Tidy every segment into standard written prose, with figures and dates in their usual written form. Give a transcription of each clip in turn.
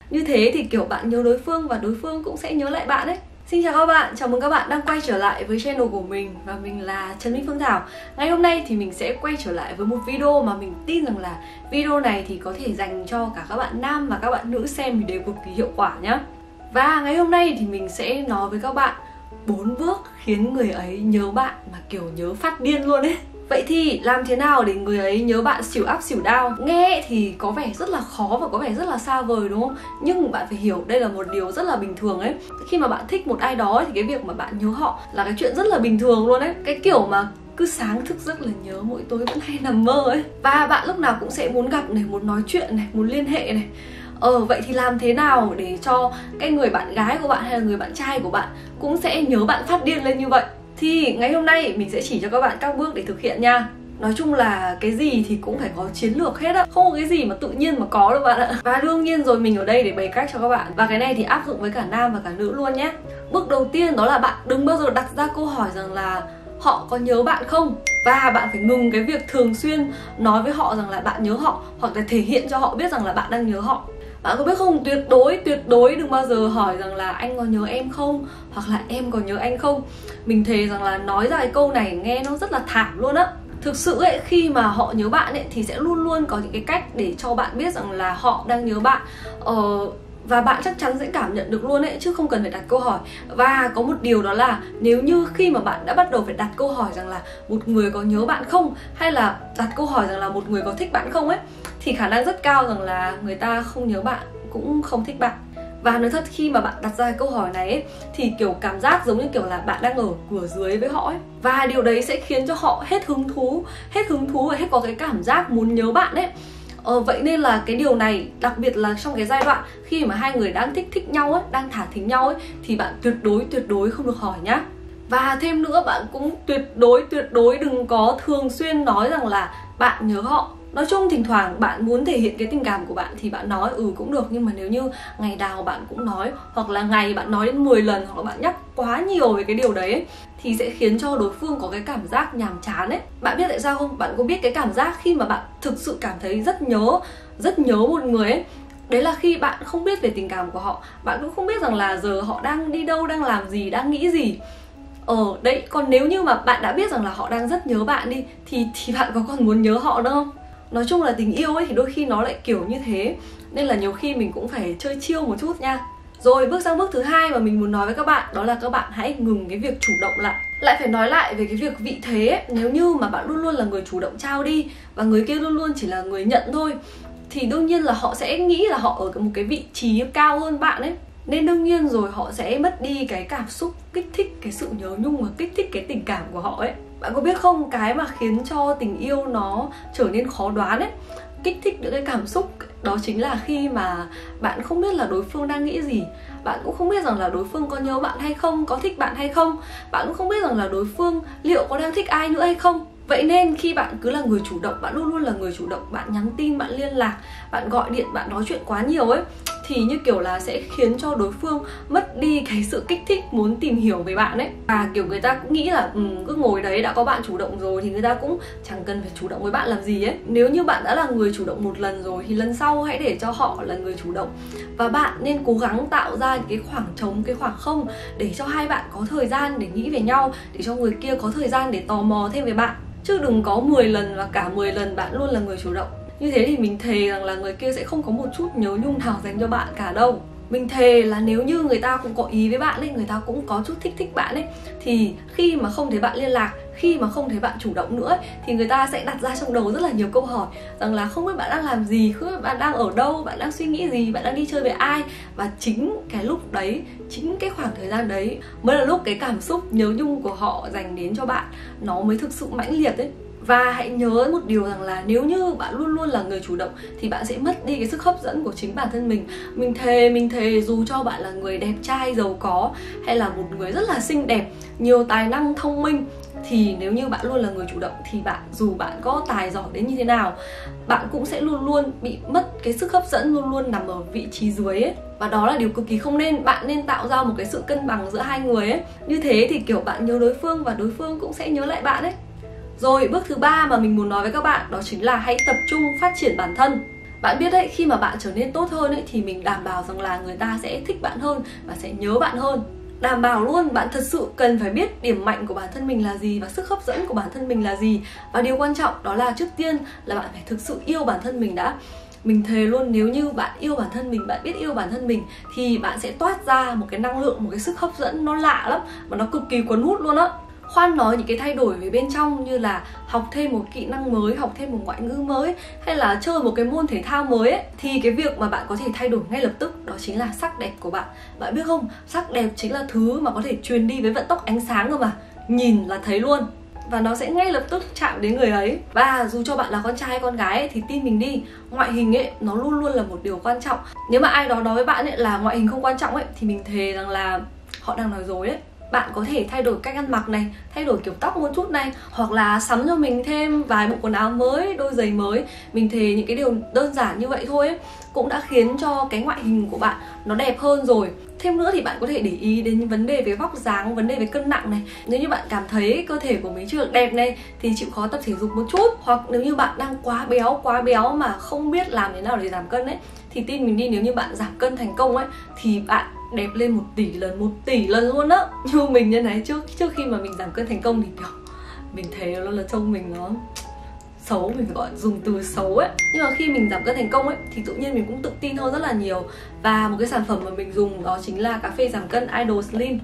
Như thế thì kiểu bạn nhớ đối phương và đối phương cũng sẽ nhớ lại bạn ấy. Xin chào các bạn, chào mừng các bạn đang quay trở lại với channel của mình. Và mình là Trần Minh Phương Thảo. Ngày hôm nay thì mình sẽ quay trở lại với một video mà mình tin rằng là video này thì có thể dành cho cả các bạn nam và các bạn nữ xem thì đều cực kỳ hiệu quả nhá. Và ngày hôm nay thì mình sẽ nói với các bạn 4 bước khiến người ấy nhớ bạn mà kiểu nhớ phát điên luôn ấy. Vậy thì làm thế nào để người ấy nhớ bạn xỉu up xỉu down? Nghe thì có vẻ rất là khó và có vẻ rất là xa vời đúng không? Nhưng bạn phải hiểu đây là một điều rất là bình thường ấy. Khi mà bạn thích một ai đó thì cái việc mà bạn nhớ họ là cái chuyện rất là bình thường luôn ấy. Cái kiểu mà cứ sáng thức giấc là nhớ, mỗi tối vẫn hay nằm mơ ấy. Và bạn lúc nào cũng sẽ muốn gặp này, muốn nói chuyện này, muốn liên hệ này. Vậy thì làm thế nào để cho cái người bạn gái của bạn hay là người bạn trai của bạn cũng sẽ nhớ bạn phát điên lên như vậy? Thì ngày hôm nay mình sẽ chỉ cho các bạn các bước để thực hiện nha. Nói chung là cái gì thì cũng phải có chiến lược hết á. Không có cái gì mà tự nhiên mà có đâu bạn ạ. Và đương nhiên rồi, mình ở đây để bày cách cho các bạn. Và cái này thì áp dụng với cả nam và cả nữ luôn nhé. Bước đầu tiên đó là bạn đừng bao giờ đặt ra câu hỏi rằng là họ có nhớ bạn không. Và bạn phải ngừng cái việc thường xuyên nói với họ rằng là bạn nhớ họ, hoặc là thể hiện cho họ biết rằng là bạn đang nhớ họ. Bạn có biết không, tuyệt đối đừng bao giờ hỏi rằng là anh có nhớ em không, hoặc là em có nhớ anh không. Mình thề rằng là nói ra cái câu này nghe nó rất là thảm luôn á. Thực sự ấy, khi mà họ nhớ bạn ấy thì sẽ luôn luôn có những cái cách để cho bạn biết rằng là họ đang nhớ bạn. Và bạn chắc chắn sẽ cảm nhận được luôn ấy, chứ không cần phải đặt câu hỏi. Và có một điều đó là nếu như khi mà bạn đã bắt đầu phải đặt câu hỏi rằng là một người có nhớ bạn không, hay là đặt câu hỏi rằng là một người có thích bạn không ấy, thì khả năng rất cao rằng là người ta không nhớ bạn, cũng không thích bạn. Và nói thật, khi mà bạn đặt ra cái câu hỏi này ấy, thì kiểu cảm giác giống như kiểu là bạn đang ở cửa dưới với họ ấy. Và điều đấy sẽ khiến cho họ hết hứng thú và hết có cái cảm giác muốn nhớ bạn ấy. Vậy nên là cái điều này, đặc biệt là trong cái giai đoạn khi mà hai người đang thích nhau ấy, đang thả thính nhau ấy, thì bạn tuyệt đối không được hỏi nhá. Và thêm nữa, bạn cũng tuyệt đối đừng có thường xuyên nói rằng là bạn nhớ họ. Nói chung thỉnh thoảng bạn muốn thể hiện cái tình cảm của bạn thì bạn nói cũng được. Nhưng mà nếu như ngày nào bạn cũng nói, hoặc là ngày bạn nói đến 10 lần, hoặc là bạn nhắc quá nhiều về cái điều đấy ấy, thì sẽ khiến cho đối phương có cái cảm giác nhàm chán ấy. Bạn biết tại sao không? Bạn có biết cái cảm giác khi mà bạn thực sự cảm thấy rất nhớ một người ấy, đấy là khi bạn không biết về tình cảm của họ. Bạn cũng không biết rằng là giờ họ đang đi đâu, đang làm gì, đang nghĩ gì. Đấy, còn nếu như mà bạn đã biết rằng là họ đang rất nhớ bạn đi, thì bạn có còn muốn nhớ họ nữa không? Nói chung là tình yêu ấy thì đôi khi nó lại kiểu như thế. Nên là nhiều khi mình cũng phải chơi chill một chút nha. Rồi bước sang bước thứ hai mà mình muốn nói với các bạn, đó là các bạn hãy ngừng cái việc chủ động lại. Lại phải nói lại về cái việc vị thế ấy. Nếu như mà bạn luôn luôn là người chủ động trao đi và người kia luôn luôn chỉ là người nhận thôi, thì đương nhiên là họ sẽ nghĩ là họ ở một cái vị trí cao hơn bạn ấy. Nên đương nhiên rồi họ sẽ mất đi cái cảm xúc kích thích cái sự nhớ nhung và kích thích cái tình cảm của họ ấy. Bạn có biết không, cái mà khiến cho tình yêu nó trở nên khó đoán ấy, kích thích những cái cảm xúc, đó chính là khi mà bạn không biết là đối phương đang nghĩ gì. Bạn cũng không biết rằng là đối phương có nhớ bạn hay không, có thích bạn hay không. Bạn cũng không biết rằng là đối phương liệu có đang thích ai nữa hay không. Vậy nên khi bạn cứ là người chủ động, bạn luôn luôn là người chủ động, bạn nhắn tin, bạn liên lạc, bạn gọi điện, bạn nói chuyện quá nhiều ấy, thì như kiểu là sẽ khiến cho đối phương mất đi cái sự kích thích muốn tìm hiểu về bạn ấy. Và kiểu người ta cũng nghĩ là cứ ngồi đấy đã có bạn chủ động rồi thì người ta cũng chẳng cần phải chủ động với bạn làm gì ấy. Nếu như bạn đã là người chủ động một lần rồi thì lần sau hãy để cho họ là người chủ động. Và bạn nên cố gắng tạo ra những cái khoảng trống, cái khoảng không để cho hai bạn có thời gian để nghĩ về nhau, để cho người kia có thời gian để tò mò thêm về bạn. Chứ đừng có 10 lần và cả 10 lần bạn luôn là người chủ động. Như thế thì mình thề rằng là người kia sẽ không có một chút nhớ nhung nào dành cho bạn cả đâu. Mình thề là nếu như người ta cũng có ý với bạn ấy, người ta cũng có chút thích bạn ấy, thì khi mà không thấy bạn liên lạc, khi mà không thấy bạn chủ động nữa ấy, thì người ta sẽ đặt ra trong đầu rất là nhiều câu hỏi rằng là không biết bạn đang làm gì, không biết bạn đang ở đâu, bạn đang suy nghĩ gì, bạn đang đi chơi với ai. Và chính cái lúc đấy, chính cái khoảng thời gian đấy mới là lúc cái cảm xúc nhớ nhung của họ dành đến cho bạn nó mới thực sự mãnh liệt ấy. Và hãy nhớ một điều rằng là nếu như bạn luôn luôn là người chủ động thì bạn sẽ mất đi cái sức hấp dẫn của chính bản thân mình. Mình thề dù cho bạn là người đẹp trai, giàu có, hay là một người rất là xinh đẹp, nhiều tài năng, thông minh, thì nếu như bạn luôn là người chủ động thì dù bạn có tài giỏi đến như thế nào, bạn cũng sẽ luôn luôn bị mất cái sức hấp dẫn, luôn luôn nằm ở vị trí dưới ấy. Và đó là điều cực kỳ không nên. Bạn nên tạo ra một cái sự cân bằng giữa hai người ấy. Như thế thì kiểu bạn nhớ đối phương và đối phương cũng sẽ nhớ lại bạn ấy. Rồi bước thứ ba mà mình muốn nói với các bạn, đó chính là hãy tập trung phát triển bản thân. Bạn biết đấy, khi mà bạn trở nên tốt hơn ấy, thì mình đảm bảo rằng là người ta sẽ thích bạn hơn và sẽ nhớ bạn hơn. Đảm bảo luôn, bạn thật sự cần phải biết điểm mạnh của bản thân mình là gì và sức hấp dẫn của bản thân mình là gì. Và điều quan trọng đó là trước tiên là bạn phải thực sự yêu bản thân mình đã. Mình thề luôn, nếu như bạn yêu bản thân mình, bạn biết yêu bản thân mình thì bạn sẽ toát ra một cái năng lượng, một cái sức hấp dẫn nó lạ lắm và nó cực kỳ cuốn hút luôn á. Khoan nói những cái thay đổi về bên trong như là học thêm một kỹ năng mới, học thêm một ngoại ngữ mới hay là chơi một cái môn thể thao mới ấy, thì cái việc mà bạn có thể thay đổi ngay lập tức đó chính là sắc đẹp của bạn. Bạn biết không, sắc đẹp chính là thứ mà có thể truyền đi với vận tốc ánh sáng cơ mà. Nhìn là thấy luôn. Và nó sẽ ngay lập tức chạm đến người ấy. Và dù cho bạn là con trai hay con gái ấy, thì tin mình đi, ngoại hình ấy nó luôn luôn là một điều quan trọng. Nếu mà ai đó nói với bạn ấy là ngoại hình không quan trọng ấy, thì mình thề rằng là họ đang nói dối đấy. Bạn có thể thay đổi cách ăn mặc này, thay đổi kiểu tóc một chút này, hoặc là sắm cho mình thêm vài bộ quần áo mới, đôi giày mới. Mình thề những cái điều đơn giản như vậy thôi ấy, cũng đã khiến cho cái ngoại hình của bạn nó đẹp hơn rồi. Thêm nữa thì bạn có thể để ý đến vấn đề về vóc dáng, vấn đề về cân nặng này. Nếu như bạn cảm thấy cơ thể của mình chưa được đẹp này thì chịu khó tập thể dục một chút. Hoặc nếu như bạn đang quá béo mà không biết làm thế nào để giảm cân ấy, thì tin mình đi, nếu như bạn giảm cân thành công ấy thì bạn đẹp lên 1 tỷ lần luôn á. Như mình như này, trước khi mà mình giảm cân thành công thì kiểu mình thấy nó là trông mình nó xấu, mình phải gọi dùng từ xấu ấy. Nhưng mà khi mình giảm cân thành công ấy thì tự nhiên mình cũng tự tin hơn rất là nhiều. Và một cái sản phẩm mà mình dùng đó chính là cà phê giảm cân Idol Slim.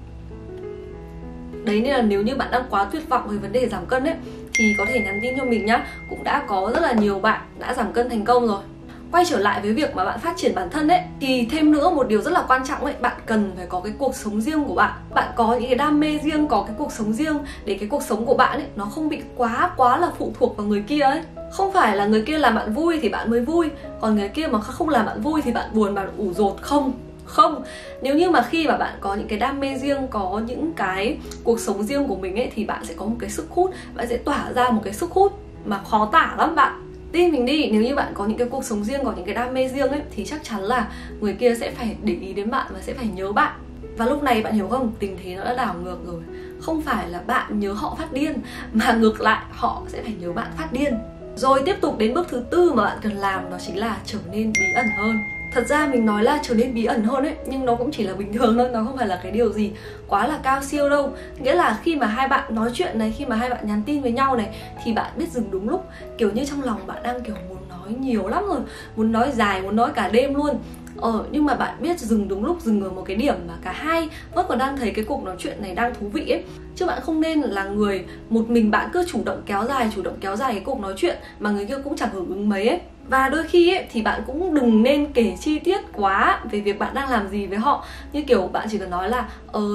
Đấy, nên là nếu như bạn đang quá tuyệt vọng về vấn đề giảm cân ấy thì có thể nhắn tin cho mình nhá. Cũng đã có rất là nhiều bạn đã giảm cân thành công rồi. Quay trở lại với việc mà bạn phát triển bản thân ấy, thì thêm nữa một điều rất là quan trọng ấy, bạn cần phải có cái cuộc sống riêng của bạn. Bạn có những cái đam mê riêng, có cái cuộc sống riêng để cái cuộc sống của bạn ấy nó không bị quá là phụ thuộc vào người kia ấy. Không phải là người kia làm bạn vui thì bạn mới vui, còn người kia mà không làm bạn vui thì bạn buồn, bạn ủ rột. Không, nếu như mà khi mà bạn có những cái đam mê riêng, có những cái cuộc sống riêng của mình ấy, thì bạn sẽ có một cái sức hút, bạn sẽ tỏa ra một cái sức hút mà khó tả lắm bạn. Tin mình đi, nếu như bạn có những cái cuộc sống riêng, có những cái đam mê riêng ấy, thì chắc chắn là người kia sẽ phải để ý đến bạn và sẽ phải nhớ bạn. Và lúc này bạn hiểu không, tình thế nó đã đảo ngược rồi. Không phải là bạn nhớ họ phát điên, mà ngược lại họ sẽ phải nhớ bạn phát điên. Rồi tiếp tục đến bước thứ tư mà bạn cần làm, đó chính là trở nên bí ẩn hơn. Thật ra mình nói là trở nên bí ẩn hơn ấy, nhưng nó cũng chỉ là bình thường thôi, nó không phải là cái điều gì quá là cao siêu đâu. Nghĩa là khi mà hai bạn nói chuyện này, khi mà hai bạn nhắn tin với nhau này, thì bạn biết dừng đúng lúc. Kiểu như trong lòng bạn đang kiểu muốn nói nhiều lắm rồi, muốn nói dài, muốn nói cả đêm luôn. Nhưng mà bạn biết dừng đúng lúc, dừng ở một cái điểm mà cả hai vẫn còn đang thấy cái cuộc nói chuyện này đang thú vị ấy. Chứ bạn không nên là người một mình bạn cứ chủ động kéo dài cái cuộc nói chuyện mà người kia cũng chẳng hưởng ứng mấy ấy. Và đôi khi ấy, thì bạn cũng đừng nên kể chi tiết quá về việc bạn đang làm gì với họ. Như kiểu bạn chỉ cần nói là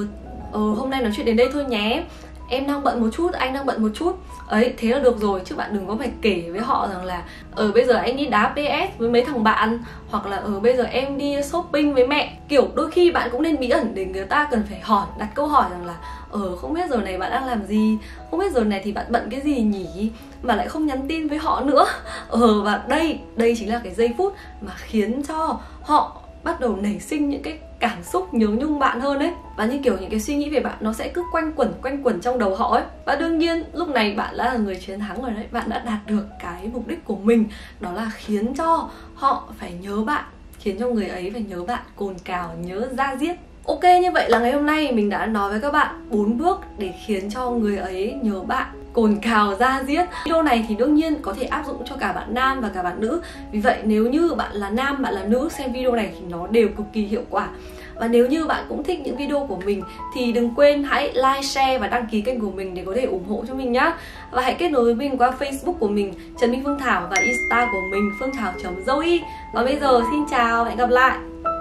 hôm nay nói chuyện đến đây thôi nhé, em đang bận một chút, anh đang bận một chút. Ấy, thế là được rồi, chứ bạn đừng có phải kể với họ rằng là bây giờ anh đi đá PS với mấy thằng bạn, hoặc là bây giờ em đi shopping với mẹ. Kiểu đôi khi bạn cũng nên bí ẩn để người ta cần phải hỏi, đặt câu hỏi rằng là không biết giờ này bạn đang làm gì, không biết giờ này thì bạn bận cái gì nhỉ, mà lại không nhắn tin với họ nữa. Và đây chính là cái giây phút mà khiến cho họ bắt đầu nảy sinh những cái cảm xúc nhớ nhung bạn hơn ấy. Và như kiểu những cái suy nghĩ về bạn nó sẽ cứ quanh quẩn trong đầu họ ấy. Và đương nhiên lúc này bạn đã là người chiến thắng rồi đấy. Bạn đã đạt được cái mục đích của mình, đó là khiến cho họ phải nhớ bạn, khiến cho người ấy phải nhớ bạn cồn cào, nhớ da diết. Ok, như vậy là ngày hôm nay mình đã nói với các bạn 4 bước để khiến cho người ấy nhớ bạn cồn cào da diết. Video này thì đương nhiên có thể áp dụng cho cả bạn nam và cả bạn nữ. Vì vậy nếu như bạn là nam, bạn là nữ xem video này thì nó đều cực kỳ hiệu quả. Và nếu như bạn cũng thích những video của mình thì đừng quên hãy like, share và đăng ký kênh của mình để có thể ủng hộ cho mình nhá. Và hãy kết nối với mình qua Facebook của mình Trần Minh Phương Thảo và Insta của mình phương thảo.zoe. Và bây giờ xin chào, hẹn gặp lại.